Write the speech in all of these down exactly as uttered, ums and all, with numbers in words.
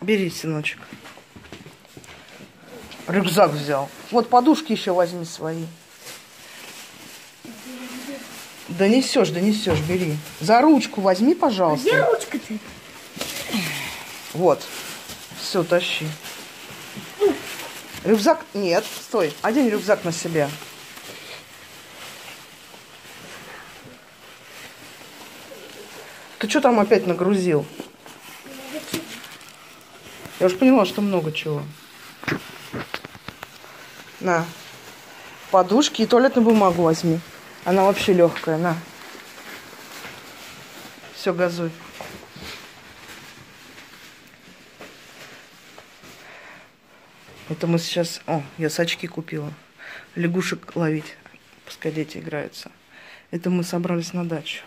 Бери, сыночек. Рюкзак взял. Вот подушки еще возьми свои. Да несешь, да несешь, бери. За ручку возьми, пожалуйста. Где ручка-то? Вот. Все, тащи. Рюкзак... Нет, стой. Одень рюкзак на себя. Ты что там опять нагрузил? Я уж поняла, что много чего. На. Подушки и туалетную бумагу возьми. Она вообще легкая. На. Все, газуй. Это мы сейчас... О, я сачки купила. Лягушек ловить. Пускай дети играются. Это мы собрались на дачу.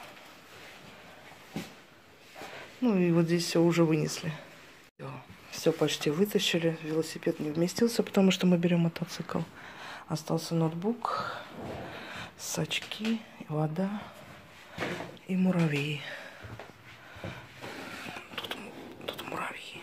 Ну и вот здесь все уже вынесли. Все почти вытащили. Велосипед не вместился, потому что мы берем мотоцикл. Остался ноутбук, сачки, вода и муравьи. Тут, тут муравьи.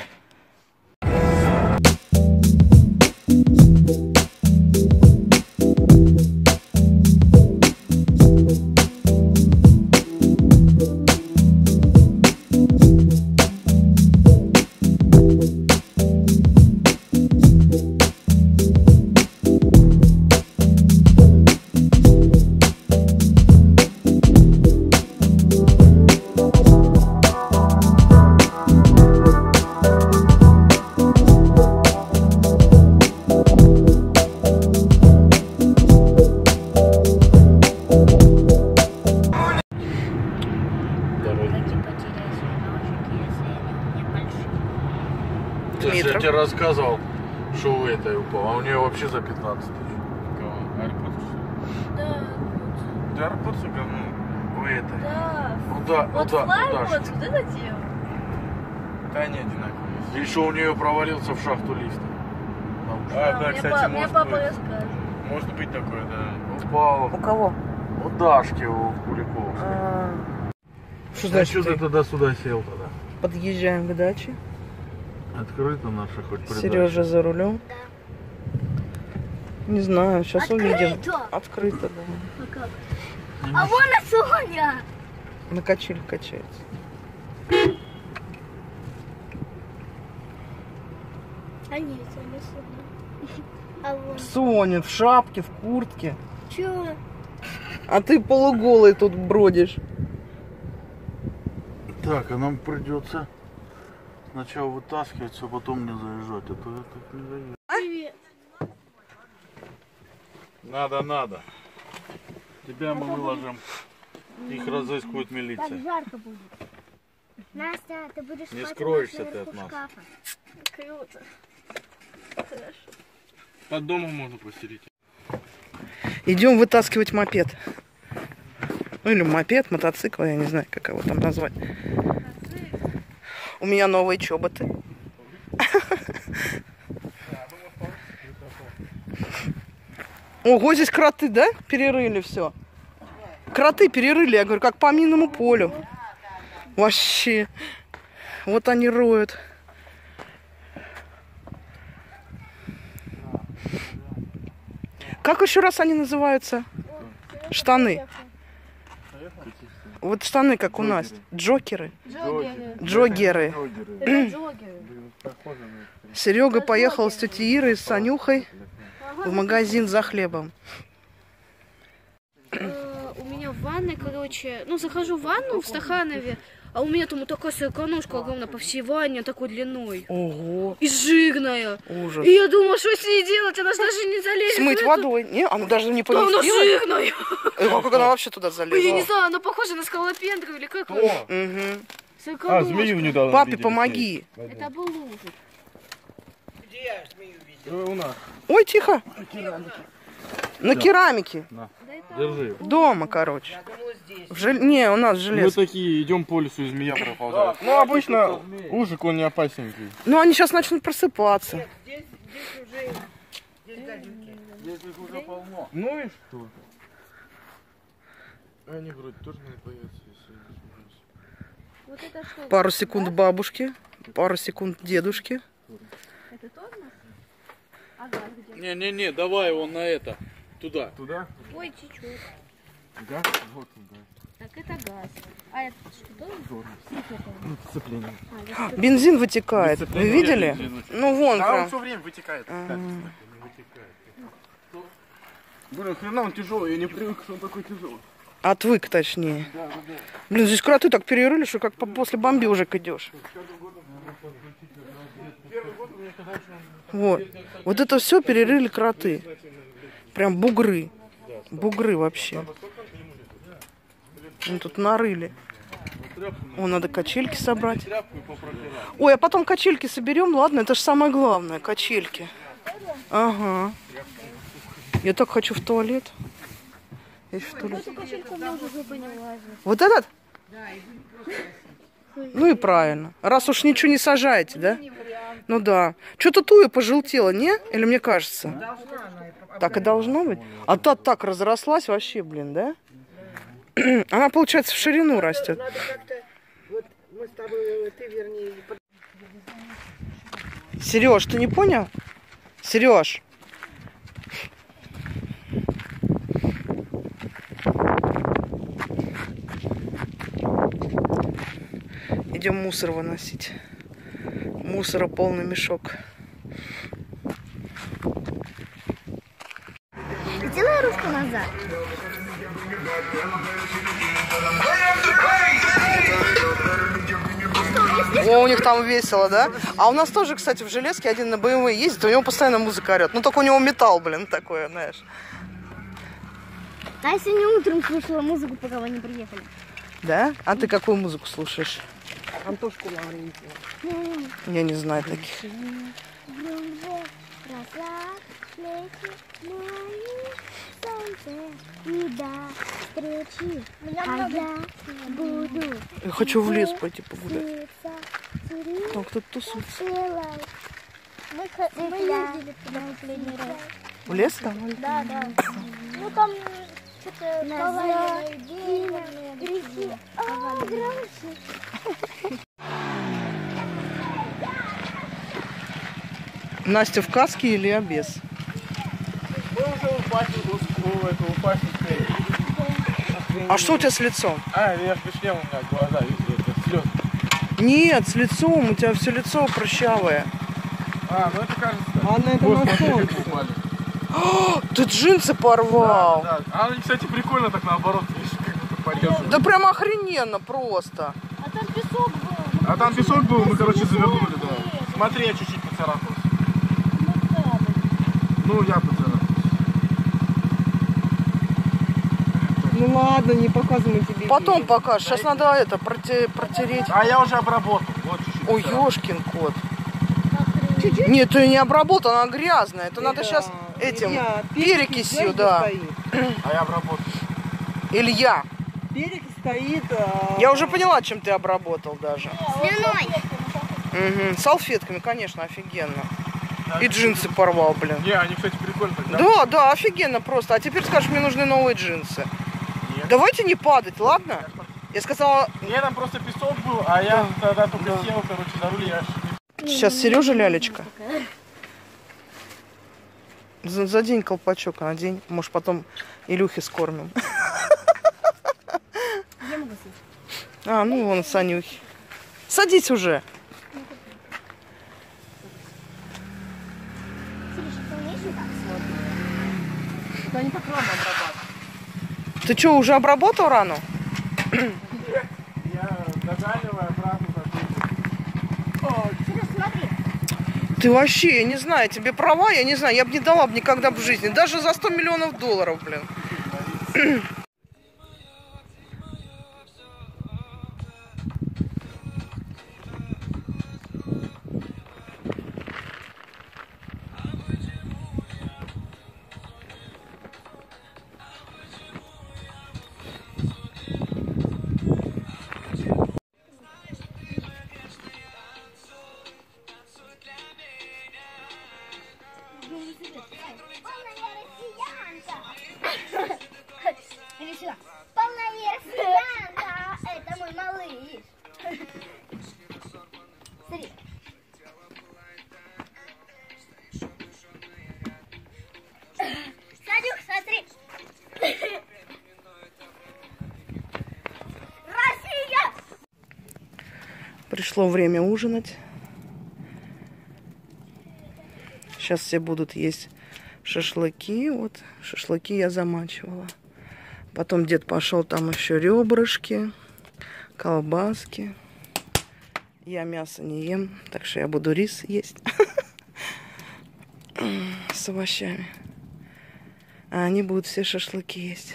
Я тебе рассказывал, что у этой упал, а у нее вообще за пятнадцать тысяч. Кого? Аэропорт? Да. Ты аэропорт говно? У этой. Да. Уда, Вот уда, флай, удачно. вот, вот это дело. Да они одинаковые. И еще у нее провалился в шахту лифта. А, да, мне кстати, па- может мне папа быть. расскажет. Может быть такое, да. Упал. У кого? У Дашки, у Куликовской. А, Что А значит, что ты ты? туда-сюда сел тогда? Подъезжаем к даче. Открыто наша хоть придача. Сережа за рулем. Да. Не знаю, сейчас Открыто! увидим. Открыто, да. А как? А вон и Соня! На качель качается. А нет, Соня, Соня. А вон. Соня в шапке, в куртке. Чего? А ты полуголый тут бродишь. Так, а нам придется сначала вытаскивать, а потом мне заезжать. А то я так не заеду. Привет. Надо, надо. Тебя мы выложим. Их разыскивает Так милиция. жарко будет. Настя, ты будешь Не спать скроешься наверху ты от нас. шкафа. Круто. Хорошо. Под домом можно постелить. Идем вытаскивать мопед. Ну или мопед, мотоцикл, я не знаю, как его там назвать. У меня новые чоботы. Ого, здесь кроты, да? Перерыли все. Кроты перерыли, я говорю, как по минному полю. Вообще. Вот они роют. Как еще раз они называются? Штаны. Вот штаны, как у нас. Джокеры. Джогеры. Джогеры. Это джогеры. Серега поехал с тетей Ирой, с Санюхой в магазин за хлебом. Э, У меня в ванной, короче, ну захожу в ванну в Стаханове, а у меня там вот такая сороконожка огромная по всей ванне, такой длиной. Ого, И жирная. ужас. И я думала, что с ней делать, она же даже не залезет. Смыть в эту- водой? Не, она даже не Да она поместилась. жирная. Э, Как она вообще туда Ой, я не залезла? знаю, она похожа на скалопендру или как? О! Мгм. А, змею недавно Папе видели помоги. Это был лужик. с ней. Э, У нас. Ой, тихо. На керамике. Держи. Дома, короче. В жел- Не, у нас Мы желез. такие идем по лесу, и змея проползает. Ну, обычно ужик, он не опасненький. Ну, они сейчас начнут просыпаться. Здесь их уже полно. Ну и что? Они вроде тоже не появятся, если... Вот это что? Пару секунд бабушки. пару секунд дедушки. Это тормоз? А газ где? Не-не-не, давай его на это. Туда. Туда? Ой, течет. Да? Вот он, да. Так, это газ. А это что? Ну, сцепление. Бензин вытекает. Вы видели? Ну вон Да, он прям. все время вытекает. Ага. Блин, хрена он тяжелый, я не привык, что он такой тяжелый. Отвык, точнее. Да, да, да. Блин, здесь кроты так перерыли, что как по- после бомбежек идешь. Вот. Вот это все перерыли кроты. Прям бугры. Бугры вообще. Ну, тут нарыли. О, надо качельки собрать. Ой, а потом качельки соберем, ладно? Это же самое главное, качельки. Ага. Я так хочу в туалет. Я ещё в туалет. Эту качельку мы уже зубы не влазят. Вот этот? Ну и правильно. Раз уж ничего не сажаете, да? Ну да. Что-то туя пожелтела, не? Или мне кажется? Так и должно быть. А та так разрослась вообще, блин, да? Она, получается, в ширину растет. Надо как-то, вот мы с тобой, ты вернее, Сереж, ты не понял? Сереж. Идем мусор выносить. Мусора полный мешок. Сделай ручку назад. О, у них там весело, да? А у нас тоже, кстати, в Железке один на бэ эм вэ ездит, у него постоянно музыка орет. Ну, только у него металл, блин, такое, знаешь. А я сегодня утром слушала музыку, пока вы не приехали. Да? А ты какую музыку слушаешь? Антошку Лаврентьева. Я не знаю таких. Я хочу в лес пойти погулять. Там кто-то тусуется. Мы, х- мы ездили туда последний раз. В лес там? Да, да. Ну там что-то поваленное дерево, реки. А, громче. Настя в каске или я без? Мы уже упали, у этого упали. А что у тебя с лицом? А, я в шлем, у меня глаза, видите, это слезы. Нет, с лицом. У тебя все лицо прыщавое. А, ну это кажется. А на это Вот, на смотри, солнце. как упали. О, ты джинсы порвал. Да, да. А они, кстати, прикольно так наоборот, видишь, как будто порезаны. Да прям охрененно просто. А там песок был. А там песок был, мы, короче, завернули, да. Смотри, я чуть-чуть поцарапался. Ну, я поцарапался. Ну ладно, не показывай тебе. Потом видео. покажешь. Сейчас надо это проте- протереть. А я уже обработал. Вот чуть-чуть. Ой, поцарапался. ёшкин кот. Нет, ты не обработал, она грязная. Это надо сейчас этим Илья, перекисью, знаешь, да. где стоит? А я обработал. Илья. Перекись стоит. а, Я уже поняла, чем ты обработал даже. Слюной. Мгм. Салфетками, конечно, офигенно. И джинсы порвал, блин. Не, они, кстати, прикольно тогда. Да, да, офигенно просто. А теперь скажешь, мне нужны новые джинсы. Нет. Давайте не падать, ладно? Я сказала, Не, там просто песок был, а я тогда только сел, короче, за руль, я аж не- сейчас Сережа лялечка. За, за день колпачок, а на день, может, потом Илюхи скормим. Я могу съесть. А, ну вон Санюхи. Садись уже. Это они как рано обрабатывают. Ты что, уже обработал рану? Я догадываю обратно за Сереж, смотри. Ты вообще, я не знаю, тебе права, я не знаю, я бы не дала бы никогда в жизни. Даже за сто миллионов долларов, блин. Пришло время ужинать. Сейчас все будут есть шашлыки. Вот шашлыки я замачивала. Потом дед пошел, там еще ребрышки, колбаски. Я мясо не ем, так что я буду рис есть с овощами. А они будут все шашлыки есть.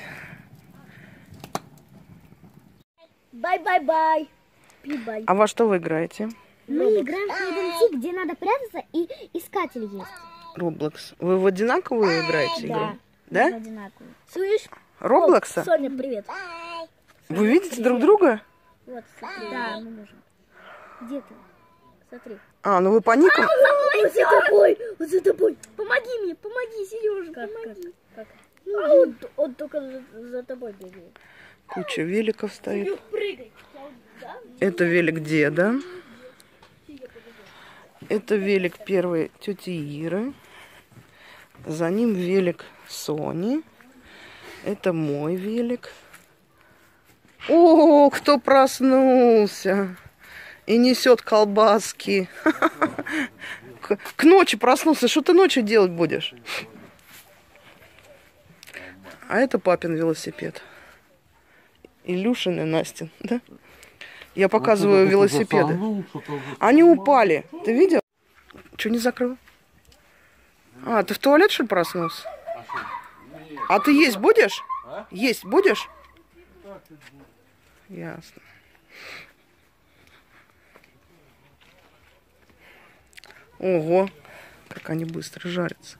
Бай-бай-бай. Бай. А во что вы играете? Мы играем в Hide где надо прятаться и искатель есть. Роблокс. Вы в одинаковую играете игру? Да? Одинаковые. Слышь? Роблокса? Соня, привет. Вы видите друг друга? Вот, смотри. Да, мы можем. Где ты? Смотри. А, ну вы по никам? Он за тобой, он за тобой. Помоги мне, помоги, Сережа, как, помоги. Как, как? А он, он только за, за тобой бегает. Куча великов стоит. Это велик деда. Это велик первой тети Иры. За ним велик Сони. Это мой велик. О, кто проснулся и несет колбаски. К ночи проснулся. Что ты ночью делать будешь? А это папин велосипед. Илюшин и Настин, да? Я показываю вот велосипеды. Они упали. Ты видел? Что не закрыл? А, ты в туалет, что ли, проснулся? А ты есть будешь? Есть будешь? Ясно. Ого, как они быстро жарятся.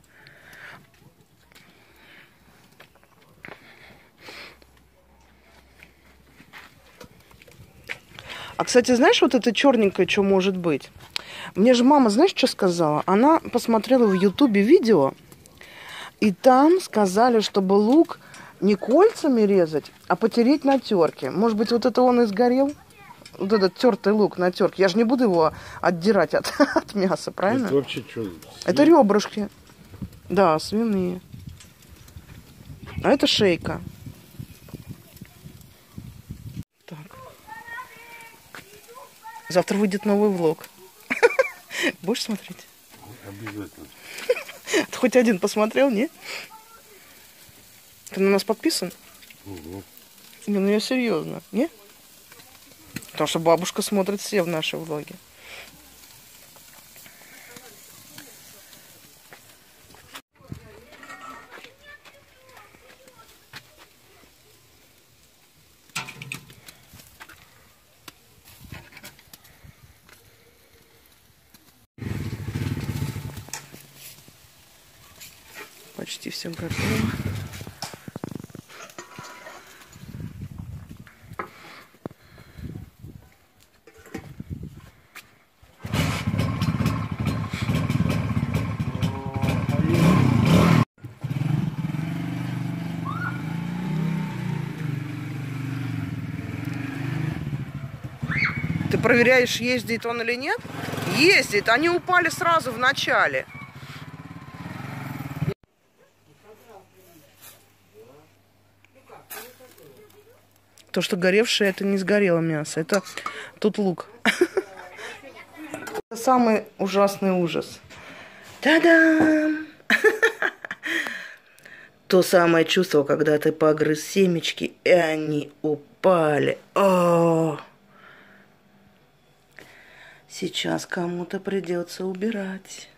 А, кстати, знаешь, вот это черненькое, что может быть? Мне же мама, знаешь, что сказала? Она посмотрела в Ютубе видео, и там сказали, чтобы лук не кольцами резать, а потереть на терке. Может быть, вот это он и сгорел? Вот этот тертый лук на терке. Я же не буду его отдирать от, от мяса, правильно? Это вообще что? Это ребрышки. Да, свиные. А это шейка. Так. Завтра выйдет новый влог. Будешь смотреть? Обязательно. Ты хоть один посмотрел, не? Ты на нас подписан? Угу. Не, ну я серьезно, не? Потому что бабушка смотрит все в наши влоги. Почти все готово. Ты проверяешь, ездит он или нет? Ездит. Они упали сразу в начале. То, что горевшее, это не сгорело мясо. Это тут лук. Это самый ужасный ужас. Та-дам! То самое чувство, когда ты погрыз семечки, и они упали. О! Сейчас кому-то придется убирать.